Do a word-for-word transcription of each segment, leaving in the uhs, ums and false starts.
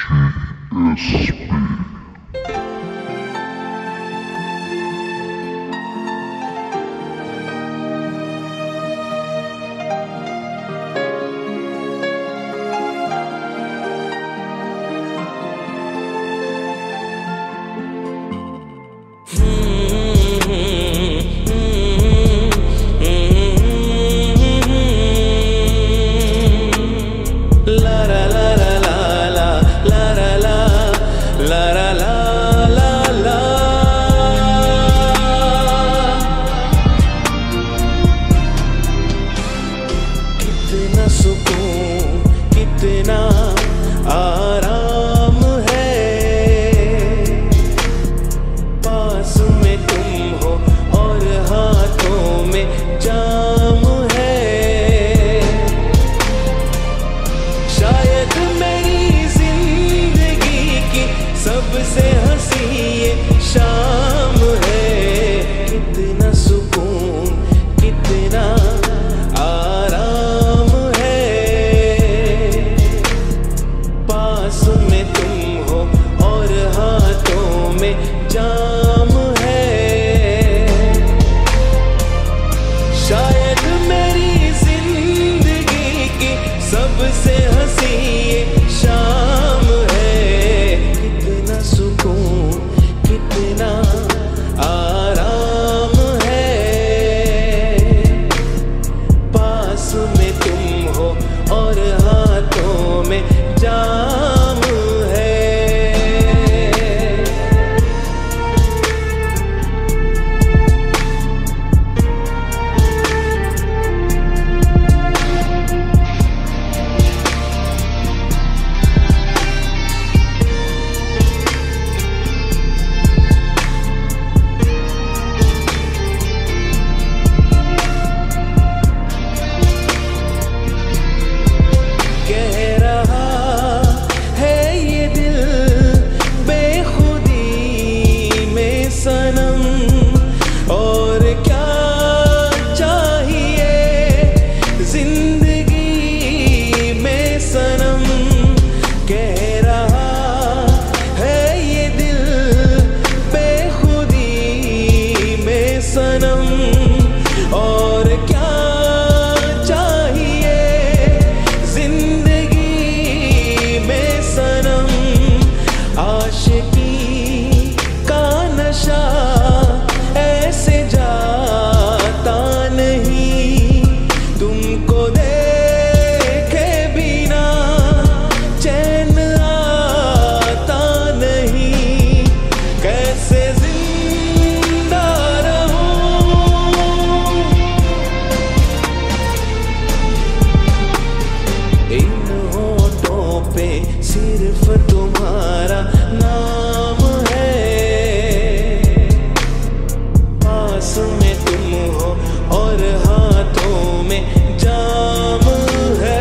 G S P कितना सुकून, कितना आराम है, पास में तुम हो और हाथों में जाम है। शायद मेरी जिंदगी की सबसे हंसी ये शाम है। कितना सुकून, कितना में तुम हो और हाथों में जाम है। शायद मेरी जिंदगी की सबसे हंसी ये शाम है। कितना सुकून, कितना आराम है, पास में तुम हो और हाथों में जाम। और क्या चाहिए जिंदगी में सनम। आशिकी का नशा ऐसे जाता नहीं, तुमको देखे बिना चैन आता नहीं। कैसे इन होठों पे सिर्फ तुम्हारा नाम है, पास में तुम हो और हाथों में जाम है।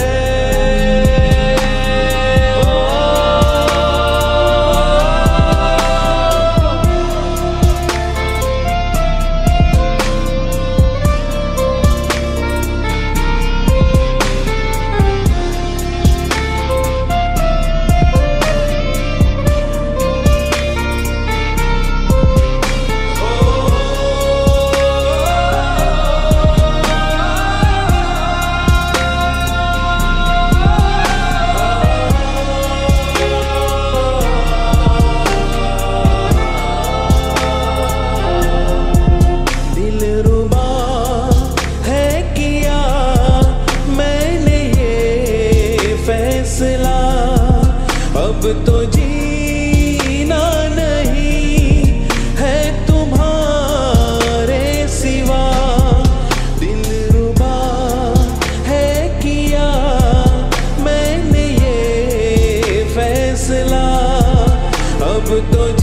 अब तो जीना नहीं है तुम्हारे सिवा, दिलरुबा है किया मैंने ये फैसला। अब तो